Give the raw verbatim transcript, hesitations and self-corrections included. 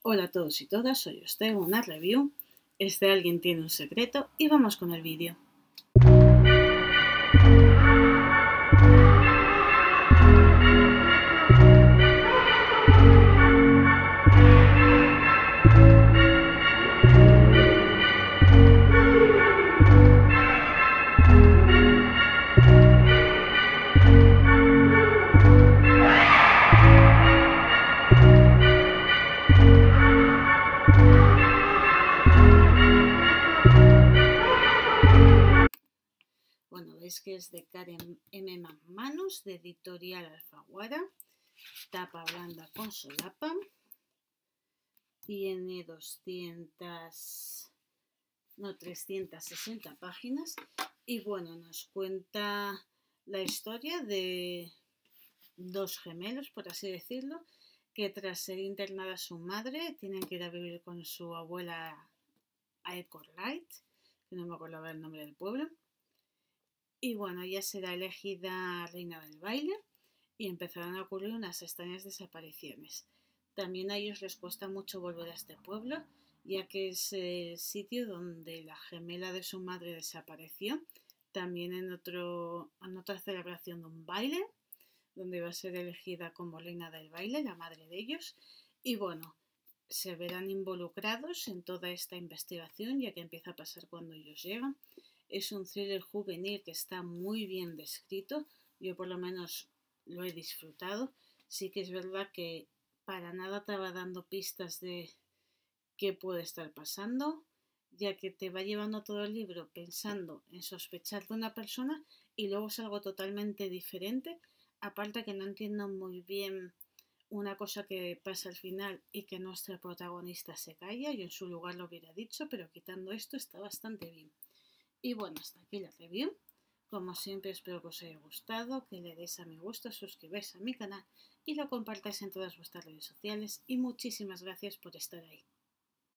Hola a todos y todas, hoy os traigo una review. Este Alguien tiene un secreto y vamos con el vídeo. Bueno, veis que es de Karen M. McManus, de Editorial Alfaguara, tapa blanda con solapa, tiene doscientas, no, trescientas sesenta páginas y bueno, nos cuenta la historia de dos gemelos, por así decirlo, que tras ser internada su madre tienen que ir a vivir con su abuela a Ecorlight, que no me acordaba el nombre del pueblo. Y bueno, ella será elegida reina del baile y empezarán a ocurrir unas extrañas desapariciones. También a ellos les cuesta mucho volver a este pueblo, ya que es el sitio donde la gemela de su madre desapareció. También en, otro, en otra celebración de un baile, donde va a ser elegida como reina del baile, la madre de ellos. Y bueno, se verán involucrados en toda esta investigación, ya que empieza a pasar cuando ellos llegan. Es un thriller juvenil que está muy bien descrito, yo por lo menos lo he disfrutado. Sí que es verdad que para nada te va dando pistas de qué puede estar pasando, ya que te va llevando todo el libro pensando en sospechar de una persona y luego es algo totalmente diferente. Aparte que no entiendo muy bien una cosa que pasa al final y que nuestra protagonista se calla, yo en su lugar lo hubiera dicho, pero quitando esto está bastante bien. Y bueno, hasta aquí la review. Como siempre espero que os haya gustado, que le deis a me gusta, suscribáis a mi canal y lo compartáis en todas vuestras redes sociales y muchísimas gracias por estar ahí.